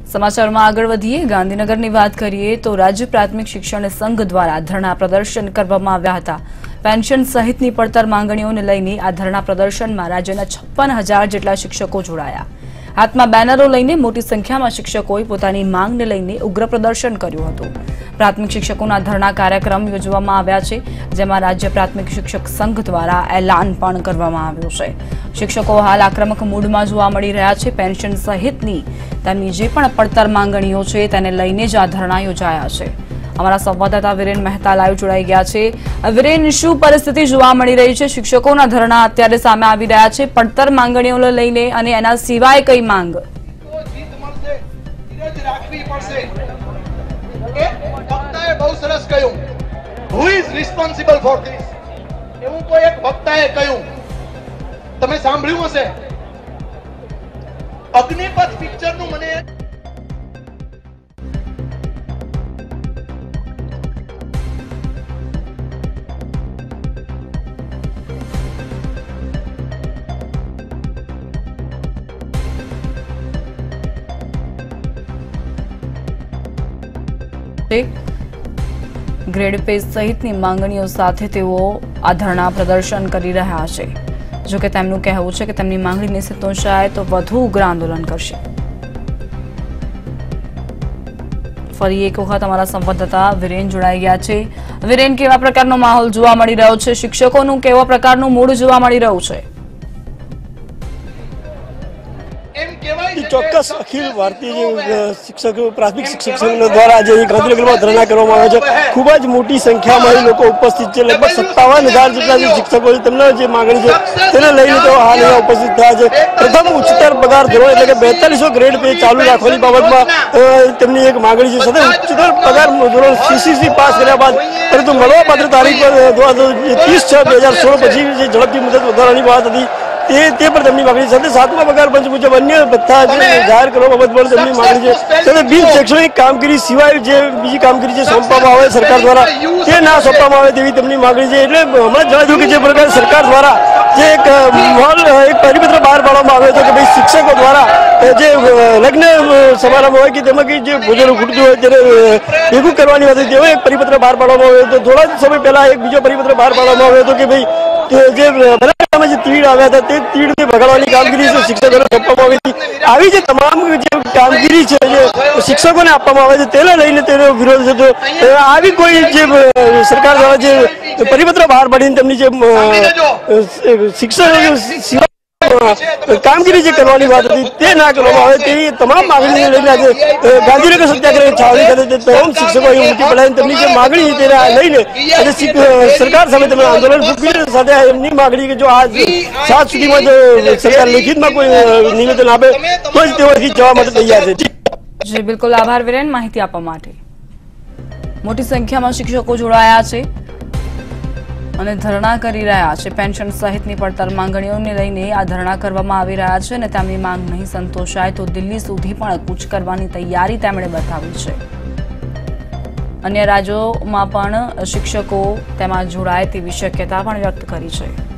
સમાચારમાં આગળ વધીએ ગાંધીનગરની વાત કરીએ તો રાજ્ય પ્રાથમિક શિક્ષણ સંઘ દ્વારા ધરણા પ્રદર્શન કરવામાં આવ્યા હતા। પેન્શન સહિતની પડતર માંગણીઓને લઈને આ ધરણા પ્રદર્શનમાં રાજ્યના 56,000 જેટલા શિક્ષકો જોડાયા। હાથમાં બેનરો લઈને મોટી સંખ્યામાં શિક્ષકોએ પોતાની માંગને લઈને ઉગ્ર પ્રદર્શન કર્યું હતું। પ્રાથમિક શિક્ષકોના ધરણા કાર્યક્રમ યોજવામાં આવ્યા છે, જેમાં રાજ્ય પ્રાથમિક શિક્ષક સંઘ દ્વારા એલાન પણ કરવામાં આવ્યું છે। શિક્ષકો હાલ આક્રમક મૂડમાં જોવા મળી રહ્યા છે। પેન્શન સહિતની તેમની જે પણ પડતર માંગણીઓ છે તેને લઈને જ આ ધરણા યોજાયા છે। અમારા સંવાદદાતા વિરેન મહેતા લાઈવ જોડાઈ ગયા છે। વિરેન, શું પરિસ્થિતિ જોવા મળી રહી છે? શિક્ષકોના ધરણા અત્યારે સામે આવી રહ્યા છે, પડતર માંગણીઓને લઈને અને એના સિવાય કઈ માંગ? બહુ સરસ કહ્યું, who is responsible for this? એવું કોઈ એક વક્તાએ કહ્યું, તમે સાંભળ્યું હશે। અગ્નિપથ પિક્ચરનું મને ગ્રેડ પે સહિતની માંગણીઓ સાથે તેઓ આ ધરણા પ્રદર્શન કરી રહ્યા છે। જો કે તેમનું કહેવું છે કે તેમની માંગણીને સંતોષાય તો વધુ ઉગ્ર આંદોલન કરશે। ફરી એક વખત અમારા સંવાદદાતા વિરેન જોડાઈ ગયા છે। વિરેન, કેવા પ્રકારનો માહોલ જોવા મળી રહ્યો છે? શિક્ષકોનું કેવા પ્રકારનું મૂડ જોવા મળી રહ્યું છે? ચોક્કસ અખિલ ભારતીય શિક્ષક પ્રાથમિક શિક્ષક સંઘ દ્વારા આજે ગાંધીનગરમાં ધરણા કરવામાં આવે છે। ખૂબ જ મોટી સંખ્યામાં લોકો ઉપસ્થિત છે। લગભગ 57,000 જેટલા શિક્ષકો છે, તેમના જે માંગણી છે તેને લઈને તેઓ હાલ અહીંયા ઉપસ્થિત થયા છે। પ્રથમ ઉચ્ચતર પગાર ધોરણ એટલે કે 4200 ગ્રેડ પે ચાલુ રાખવાની બાબતમાં તેમની એક માંગણી છે। સાથે ઉચ્ચતર પગાર ધોરણ CCC પાસ કર્યા બાદ પરંતુ મળવાપાત્ર તારીખ 30/6/2016 પછી જે ઝડપથી મુદત વધારવાની વાત હતી તે પણ તેમની માંગણી સાથે 7મા પગાર પંચ મુજબ અન્ય ભથ્થા જાહેર કરવા બાબત પણ તેમની માંગણી છે। સાથે બિન શૈક્ષણિક કામગીરી સિવાય જે બીજી કામગીરી જે સોંપવામાં આવે સરકાર દ્વારા તે ના સોંપવામાં આવે તેવી તેમની માંગણી છે। એટલે હમણાં જણાવ્યું કે જે પ્રકારે સરકાર દ્વારા જે એક પરિપત્ર બહાર પાડવામાં આવ્યો હતો કે ભાઈ શિક્ષકો દ્વારા જે લગ્ન સમારંભ હોય કે તેમાં જે ભોજન ખૂટતું હોય તેને ભેગું કરવાની વાત તેવો એક પરિપત્ર બહાર પાડવામાં આવ્યો હતો। થોડા જ સમય પહેલા એક બીજો પરિપત્ર બહાર પાડવામાં આવ્યો હતો કે ભાઈ જે તીડ આવ્યા હતા તે તીડને ભગાડવાની કામગીરી છે શિક્ષકોને સોંપવામાં આવી હતી। આવી જે તમામ જે કામગીરી છે જે શિક્ષકોને આપવામાં આવે છે તેને લઈને તેનો વિરોધ છે। તો આવી કોઈ જે સરકાર દ્વારા જે પરિપત્ર બહાર પાડીને તેમની જે શિક્ષક કામગીરી જે કરવાની વાત હતી તે ના કરવામાં આવે તેવી તમામ માંગણીને લઈને આજે ગાંધીનગર સત્યાગ્રહ છાવણી ખાતે તમામ શિક્ષકો અહીં ઉમટી પડ્યા। તેમની જે માંગણી તેને લઈને આજે સરકાર સામે તેમણે આંદોલન ફૂંક્યું। સાથે એમની માંગણી કે જો આજ 7 સુધીમાં જો સરકાર લેખિતમાં કોઈ નિવેદન આપે તો જ તેઓ અહીંથી જવા માટે તૈયાર છે। જી બિલકુલ, આભાર વિરેન માહિતી આપવા માટે। મોટી સંખ્યામાં શિક્ષકો જોડાયા છે અને ધરણા કરી રહ્યા છે। પેન્શન સહિતની પડતર માંગણીઓને લઈને આ ધરણા કરવામાં આવી રહ્યા છે અને તેમની માંગ નહીં સંતોષાય તો દિલ્હી સુધી પણ કૂચ કરવાની તૈયારી તેમણે બતાવી છે। અન્ય રાજ્યોમાં પણ શિક્ષકો તેમાં જોડાય તેવી શક્યતા પણ વ્યક્ત કરી છે।